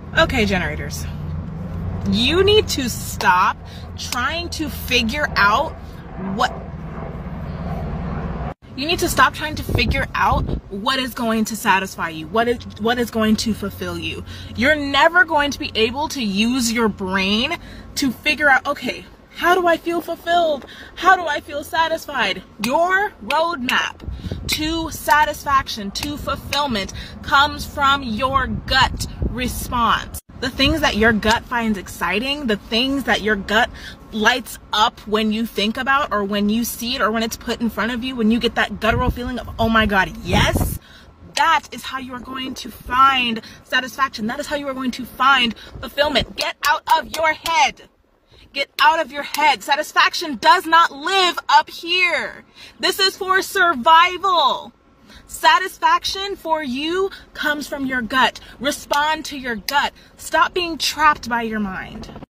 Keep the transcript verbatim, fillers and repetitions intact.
Okay, generators, you need to stop trying to figure out what you need to stop trying to figure out what is going to satisfy you, what is what is going to fulfill you. You're never going to be able to use your brain to figure out, okay, how do I feel fulfilled? How do I feel satisfied? Your roadmap to satisfaction, to fulfillment, comes from your gut response. The things that your gut finds exciting, the things that your gut lights up when you think about, or when you see it, or when it's put in front of you, when you get that guttural feeling of, oh my God, yes, that is how you are going to find satisfaction. That is how you are going to find fulfillment. Get out of your head. Get out of your head. Satisfaction does not live up here. This is for survival. Satisfaction for you comes from your gut. Respond to your gut. Stop being trapped by your mind.